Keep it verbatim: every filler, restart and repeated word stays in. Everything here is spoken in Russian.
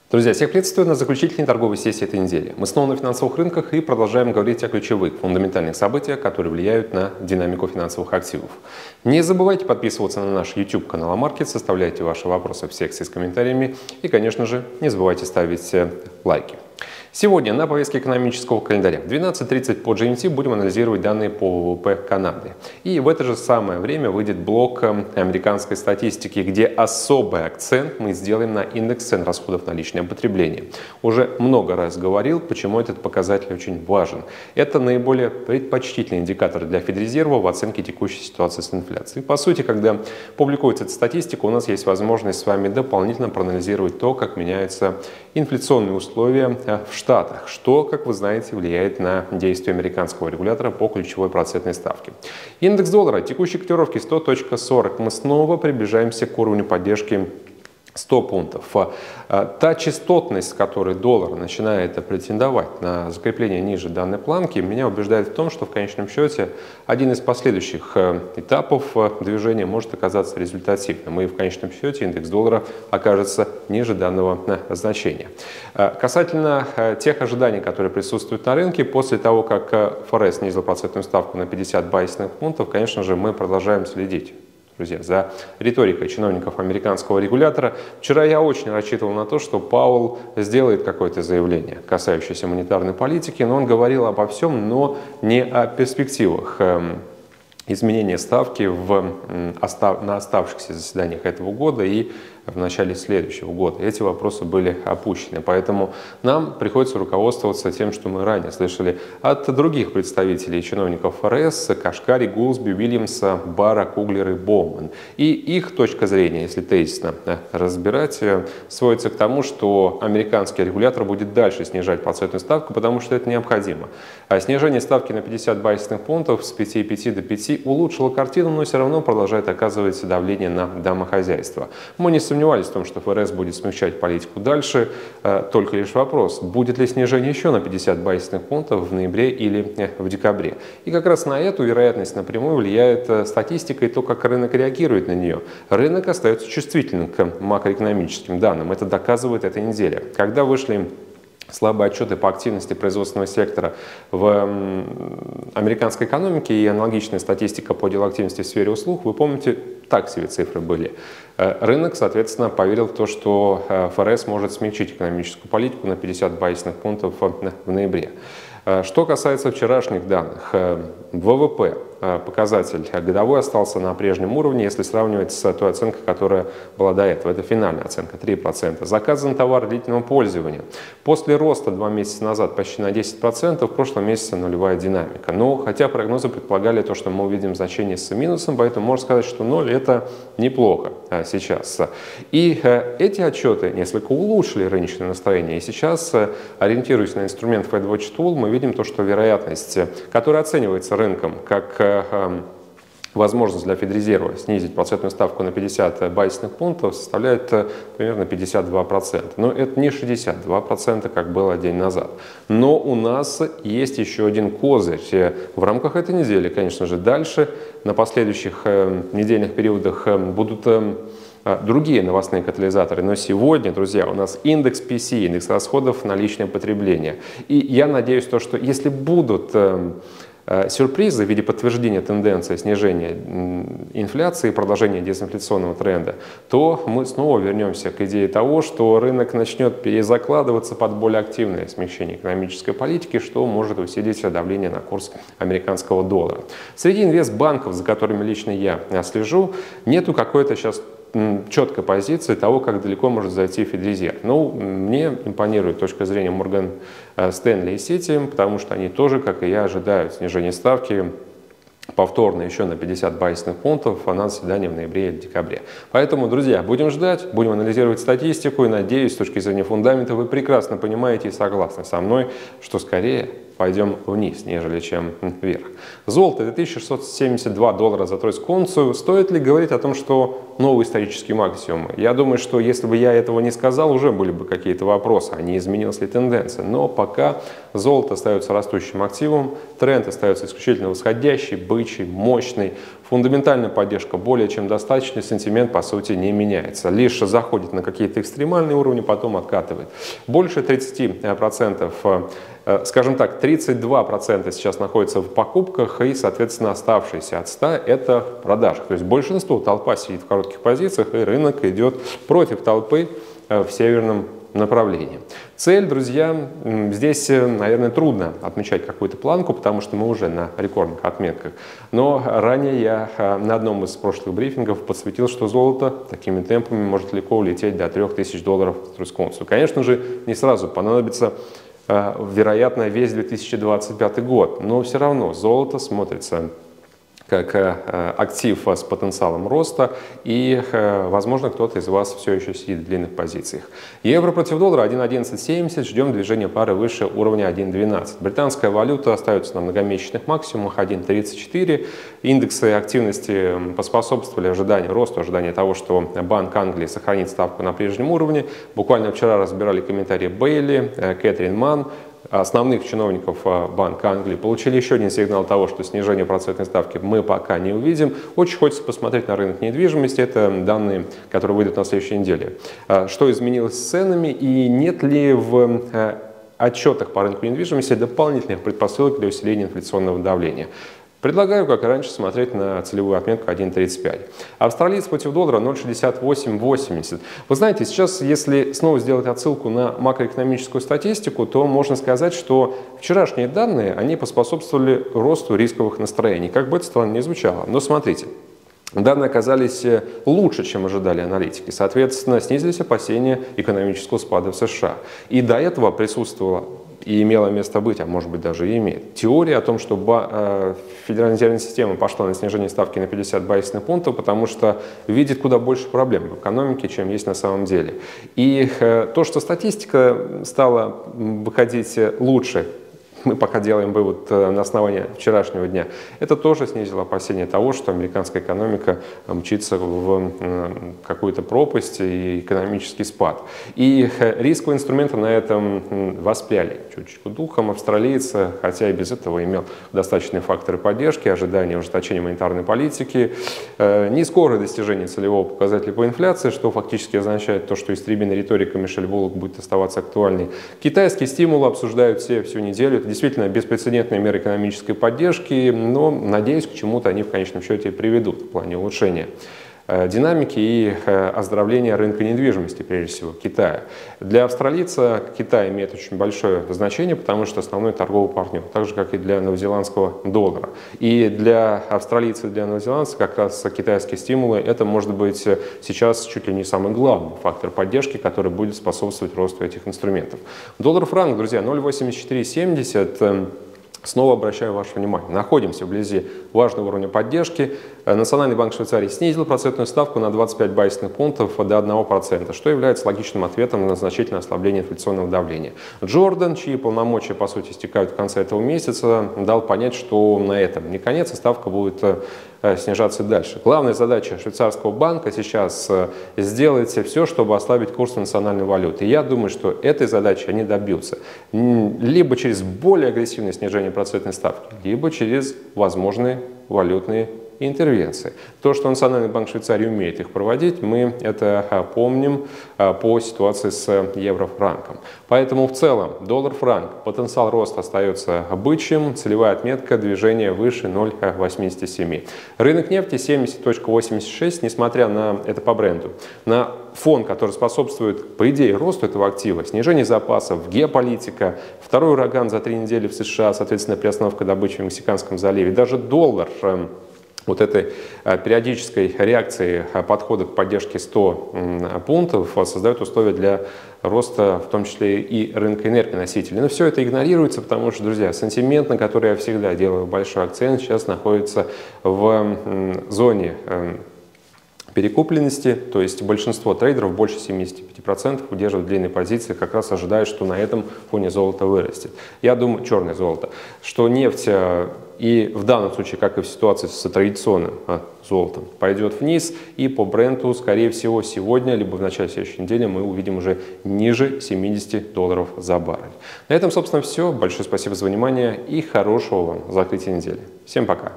Друзья, всех приветствую на заключительной торговой сессии этой недели. Мы снова на финансовых рынках и продолжаем говорить о ключевых, фундаментальных событиях, которые влияют на динамику финансовых активов. Не забывайте подписываться на наш YouTube-канал Амаркет, составляйте ваши вопросы в секции с комментариями и, конечно же, не забывайте ставить лайки. Сегодня на повестке экономического календаря в двенадцать тридцать по джи эм ти будем анализировать данные по вэ вэ пэ Канады. И в это же самое время выйдет блок американской статистики, где особый акцент мы сделаем на индекс цен расходов на личное потребление. Уже много раз говорил, почему этот показатель очень важен. Это наиболее предпочтительный индикатор для Федрезерва в оценке текущей ситуации с инфляцией. По сути, когда публикуется эта статистика, у нас есть возможность с вами дополнительно проанализировать то, как меняются инфляционные условия в Штатах, что, как вы знаете, влияет на действия американского регулятора по ключевой процентной ставке. Индекс доллара текущей котировки сто точка сорок. Мы снова приближаемся к уровню поддержки сто пунктов. Та частотность, с которой доллар начинает претендовать на закрепление ниже данной планки, меня убеждает в том, что в конечном счете один из последующих этапов движения может оказаться результативным. И в конечном счете индекс доллара окажется ниже данного значения. Касательно тех ожиданий, которые присутствуют на рынке, после того, как эф эр эс снизил процентную ставку на пятьдесят базисных пунктов, конечно же, мы продолжаем следить, друзья, за риторикой чиновников американского регулятора. Вчера я очень рассчитывал на то, что Пауэлл сделает какое-то заявление, касающееся монетарной политики, но он говорил обо всем, но не о перспективах изменения ставки в, на оставшихся заседаниях этого года и в начале следующего года. Эти вопросы были опущены, поэтому нам приходится руководствоваться тем, что мы ранее слышали от других представителей чиновников эф эр эс: Кашкари, Гулсби, Уильямса, Барра, Куглер и Боуман. И их точка зрения, если тезисно разбирать, сводится к тому, что американский регулятор будет дальше снижать процентную ставку, потому что это необходимо. А снижение ставки на пятьдесят базисных пунктов с пяти целых пяти десятых до пяти улучшило картину, но все равно продолжает оказывать давление на домохозяйство. Мы не сомневались в том, что эф эр эс будет смягчать политику дальше, только лишь вопрос, будет ли снижение еще на пятьдесят базисных пунктов в ноябре или в декабре. И как раз на эту вероятность напрямую влияет статистика и то, как рынок реагирует на нее. Рынок остается чувствительным к макроэкономическим данным, это доказывает эта неделя. Когда вышли слабые отчеты по активности производственного сектора в американской экономике и аналогичная статистика по делоактивности в сфере услуг, вы помните, так себе цифры были. Рынок, соответственно, поверил в то, что эф эр эс может смягчить экономическую политику на пятьдесят базисных пунктов в ноябре. Что касается вчерашних данных, вэ вэ пэ показатель годовой остался на прежнем уровне, если сравнивать с той оценкой, которая была до этого. Это финальная оценка три процента. Заказы на товары длительного пользования. После роста два месяца назад почти на десять процентов, в прошлом месяце нулевая динамика. Но хотя прогнозы предполагали то, что мы увидим значение с минусом, поэтому можно сказать, что ноль это неплохо сейчас. И эти отчеты несколько улучшили рыночное настроение. И сейчас, ориентируясь на инструмент FedWatch Tool, мы видим то, что вероятность, которая оценивается рынком как возможность для Федрезерва снизить процентную ставку на пятьдесят базисных пунктов, составляет примерно пятьдесят два процента. Но это не шестьдесят два процента, как было день назад. Но у нас есть еще один козырь. В рамках этой недели, конечно же, дальше на последующих недельных периодах будут другие новостные катализаторы. Но сегодня, друзья, у нас индекс пи си, индекс расходов на личное потребление. И я надеюсь, то, что если будут сюрпризы в виде подтверждения тенденции снижения инфляции и продолжения дезинфляционного тренда, то мы снова вернемся к идее того, что рынок начнет перезакладываться под более активное смягчение экономической политики, что может усилить давление на курс американского доллара. Среди инвестбанков, за которыми лично я слежу, нету какой-то сейчас четкой позиции того, как далеко может зайти Федрезерв. Ну, мне импонирует точка зрения Морган Стэнли и Сити, потому что они тоже, как и я, ожидают снижения ставки повторно еще на пятьдесят базисных пунктов на заседании в ноябре или декабре. Поэтому, друзья, будем ждать, будем анализировать статистику и, надеюсь, с точки зрения фундамента вы прекрасно понимаете и согласны со мной, что скорее пойдем вниз, нежели чем вверх. Золото две тысячи шестьсот семьдесят два доллара за тройскую унцию. Стоит ли говорить о том, что новые исторические максимумы? Я думаю, что если бы я этого не сказал, уже были бы какие-то вопросы, а не изменилась ли тенденция. Но пока золото остается растущим активом, тренд остается исключительно восходящий, бычий, мощный. Фундаментальная поддержка более чем достаточный, сентимент по сути не меняется. Лишь заходит на какие-то экстремальные уровни, потом откатывает. Больше тридцати процентов, скажем так, тридцать два процента сейчас находится в покупках и, соответственно, оставшиеся от ста это в продажах. То есть большинство, толпа сидит в коротких позициях, и рынок идет против толпы в северном направлении. Цель, друзья, здесь, наверное, трудно отмечать какую-то планку, потому что мы уже на рекордных отметках. Но ранее я на одном из прошлых брифингов подсветил, что золото такими темпами может легко улететь до трёх тысяч долларов в тройскую унцию. Конечно же, не сразу понадобится, вероятно, весь две тысячи двадцать пятый год, но все равно золото смотрится как актив с потенциалом роста, и, возможно, кто-то из вас все еще сидит в длинных позициях. Евро против доллара один одиннадцать семьдесят, ждем движения пары выше уровня один двенадцать. Британская валюта остается на многомесячных максимумах один тридцать четыре. Индексы активности поспособствовали ожиданию, росту ожидания того, что Банк Англии сохранит ставку на прежнем уровне. Буквально вчера разбирали комментарии Бейли, Кэтрин Манн, основных чиновников Банка Англии, получили еще один сигнал того, что снижение процентной ставки мы пока не увидим. Очень хочется посмотреть на рынок недвижимости. Это данные, которые выйдут на следующей неделе. Что изменилось с ценами и нет ли в отчетах по рынку недвижимости дополнительных предпосылок для усиления инфляционного давления. Предлагаю, как и раньше, смотреть на целевую отметку один тридцать пять. Австралиец против доллара ноль шестьдесят восемь восемьдесят. Вы знаете, сейчас, если снова сделать отсылку на макроэкономическую статистику, то можно сказать, что вчерашние данные, они поспособствовали росту рисковых настроений. Как бы это странно ни звучало. Но смотрите. Данные оказались лучше, чем ожидали аналитики. Соответственно, снизились опасения экономического спада в США. И до этого присутствовала и имела место быть, а может быть даже и имеет, теория о том, что э, Федеральная резервная система пошла на снижение ставки на пятьдесят базисных пунктов, потому что видит куда больше проблем в экономике, чем есть на самом деле. И э, то, что статистика стала выходить лучше, мы пока делаем вывод на основании вчерашнего дня, это тоже снизило опасения того, что американская экономика мчится в какую-то пропасть и экономический спад. И рисковые инструменты на этом воспряли чуть-чуть духом. Австралиец, хотя и без этого имел достаточные факторы поддержки, ожидания ужесточения монетарной политики, не скорое достижение целевого показателя по инфляции, что фактически означает то, что истребиная риторика Мишель Буллок будет оставаться актуальной. Китайские стимулы обсуждают все всю неделю. Это действительно беспрецедентные меры экономической поддержки, но, надеюсь, к чему-то они в конечном счете приведут в плане улучшения динамики и оздоровления рынка недвижимости, прежде всего Китая. Для австралийца Китай имеет очень большое значение, потому что основной торговый партнер, так же, как и для новозеландского доллара. И для австралийца и для новозеландца как раз китайские стимулы, это может быть сейчас чуть ли не самый главный фактор поддержки, который будет способствовать росту этих инструментов. Доллар-франк, друзья, ноль восемьдесят четыре семьдесят. Снова обращаю ваше внимание, находимся вблизи важного уровня поддержки. Национальный банк Швейцарии снизил процентную ставку на двадцать пять базисных пунктов до одного процента, что является логичным ответом на значительное ослабление инфляционного давления. Джордан, чьи полномочия, по сути, истекают в конце этого месяца, дал понять, что на этом не конец, и ставка будет снижаться дальше. Главная задача швейцарского банка сейчас сделать все, чтобы ослабить курс национальной валюты. И я думаю, что этой задачи они добьются. Либо через более агрессивное снижение процентной ставки, либо через возможные валютные интервенции. То, что Национальный банк Швейцарии умеет их проводить, мы это помним по ситуации с евро-франком. Поэтому в целом доллар-франк, потенциал роста остается бычьим, целевая отметка движения выше ноль восемьдесят семь. Рынок нефти семьдесят восемьдесят шесть, несмотря на это по бренду, на фон, который способствует, по идее, росту этого актива, снижение запасов, геополитика, второй ураган за три недели в США, соответственно, приостановка добычи в Мексиканском заливе, даже доллар вот этой периодической реакции подхода к поддержке сто пунктов создает условия для роста, в том числе и рынка энергоносителей. Но все это игнорируется, потому что, друзья, сентимент, на который я всегда делаю большой акцент, сейчас находится в зоне перекупленности, то есть большинство трейдеров, больше семидесяти пяти процентов, удерживают длинные позиции, как раз ожидая, что на этом фоне золото вырастет. Я думаю, черное золото, что нефть и в данном случае, как и в ситуации с традиционным а, золотом, пойдет вниз, и по бренту, скорее всего, сегодня, либо в начале следующей недели мы увидим уже ниже семидесяти долларов за баррель. На этом, собственно, все. Большое спасибо за внимание и хорошего вам закрытия недели. Всем пока!